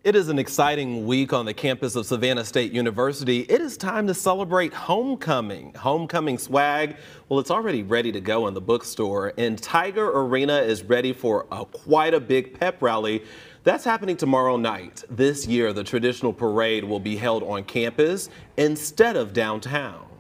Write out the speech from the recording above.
It is an exciting week on the campus of Savannah State University. It is time to celebrate homecoming. Homecoming swag, well, it's already ready to go in the bookstore, and Tiger Arena is ready for quite a big pep rally. That's happening tomorrow night. This year, the traditional parade will be held on campus instead of downtown.